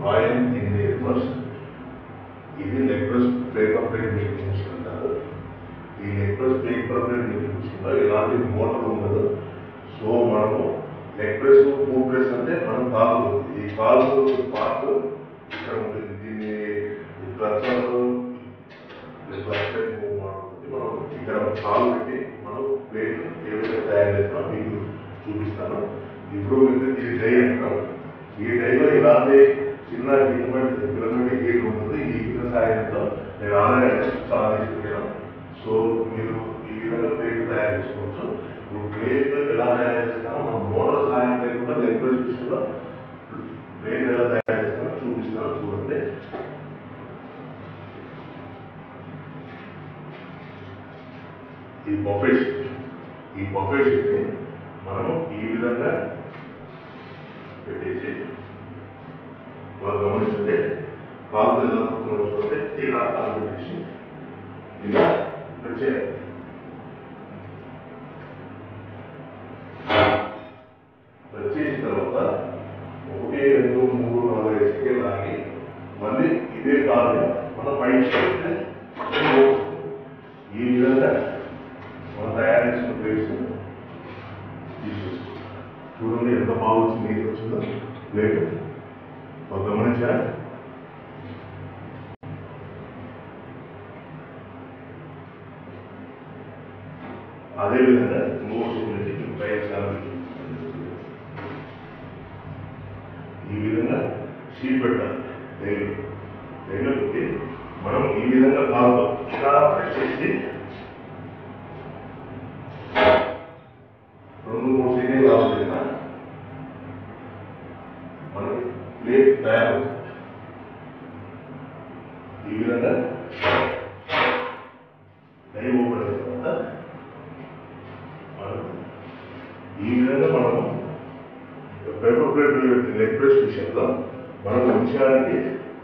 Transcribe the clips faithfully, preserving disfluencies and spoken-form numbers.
Oil in the rivers. ఇది neck press paper plate making machine అంటారు. ఈ neck press paper plate making మిషన్లో ఎలాంటి మోటార్ ఉండదు. సో మనము నెక్ ప్రెస్ ఫుట్ ప్రెస్ అంటే మనం కాలు ఈ కాలు పార్ట్ ఇక్కడ ఉంటుంది. దీన్ని క్లచర్ క్లచర్ మూవ్ ఉంటుంది. మనం ఇక్కడ కాలు పెట్టి మనం ప్లేట్ ఏ విధంగా తయారు చేస్తామో మీకు చూపిస్తాను. ఇప్పుడు ఇది డై అంటాం. ఈ డైలో ఇలాంటి చిన్న గిన్నె పిల్లలకి గీట్ ఉంటుంది. ఈ గిన్నె సాయంతో నేను ఆల్రెడీ చాలా తీసుకున్నాను. సో మీరు ఈ విధంగా ప్లేట్ తయారు చేసుకోవచ్చు. ఇప్పుడు ప్లేట్ ఎలా తయారు చేస్తామో మనం మోటార్ సాయం లేకుండా నెక్లెస్ విషయంలో ప్లేట్ ఎలా తయారు చేస్తామో చూపిస్తాను. చూడండి, ఈ బఫే షీట్ ఈ బఫే షీట్ని మనము ఈ విధంగా పెట్టేసి వాళ్ళు గమనిస్తుంటే కాలు ఎలా చూస్తే ఇలా కాలు పెట్టేసి ఇలా వచ్చేయాలి. వచ్చేసిన తర్వాత ఒకటి రెండు మూడు నాలుగు ఐదు సెకండ్ ఆగి మళ్ళీ ఇదే కాలు మనం పైకి చేస్తే ఈ విధంగా మనం తయారు చేసిన ప్లేస్ తీసేస్తాం. చూడండి ఎంత బాగా వచ్చింది, నీరు వచ్చిందో ప్లేట్ ఒక గమనించారా. అదేవిధంగా మూడు నుంచి ప్రయత్నాలు ఈ విధంగా షీట్ పెట్టాలి. రైలు రైలు పెట్టి మనం ఈ విధంగా కాదు ఇలా ప్రెస్ చేసి రెండు మూడు సెకండ్ కావాలి. మనకి ప్లేట్ తయారు ఈ విధంగా డై ఓపెన్ అయిన తర్వాత ఈ విధంగా మనం పేపర్ ప్లేట్ నెక్ ప్రెస్ విషయంలో మనం ఉంచడానికి.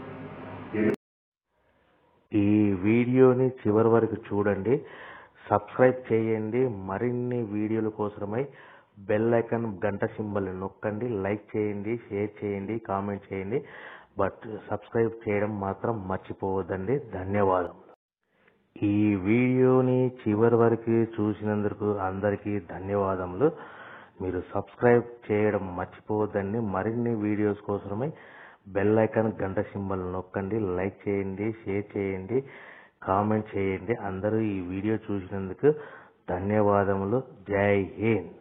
ఈ వీడియోని చివరి వరకు చూడండి, సబ్స్క్రైబ్ చేయండి. మరిన్ని వీడియోల కోసమై బెల్ ఐకాన్ గంట సింబల్ నొక్కండి. లైక్ చేయండి, షేర్ చేయండి, కామెంట్ చేయండి. బట్ సబ్స్క్రైబ్ చేయడం మాత్రం మర్చిపోవద్దండి. ధన్యవాదములు. ఈ వీడియోని చివరి వరకు చూసినందుకు అందరికీ ధన్యవాదములు. మీరు సబ్స్క్రైబ్ చేయడం మర్చిపోవద్దండి. మరిన్ని వీడియోస్ కోసమై బెల్ ఐకాన్ గంట సింబల్ నొక్కండి. లైక్ చేయండి, షేర్ చేయండి, కామెంట్ చేయండి. అందరూ ఈ వీడియో చూసినందుకు ధన్యవాదములు. జై హింద్.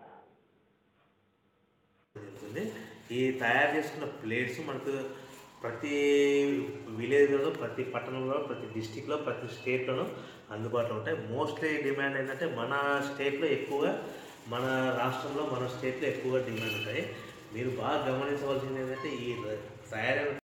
ఈ తయారు చేసుకున్న ప్లేట్స్ మనకు ప్రతి విలేజ్లో, ప్రతి పట్టణంలో, ప్రతి డిస్టిక్లో, ప్రతి స్టేట్లోనూ అందుబాటులో ఉంటాయి. మోస్ట్లీ డిమాండ్ ఏంటంటే మన స్టేట్లో ఎక్కువగా, మన రాష్ట్రంలో, మన స్టేట్లో ఎక్కువగా డిమాండ్ ఉంటాయి. మీరు బాగా గమనించవలసింది ఏంటంటే ఈ తయారైన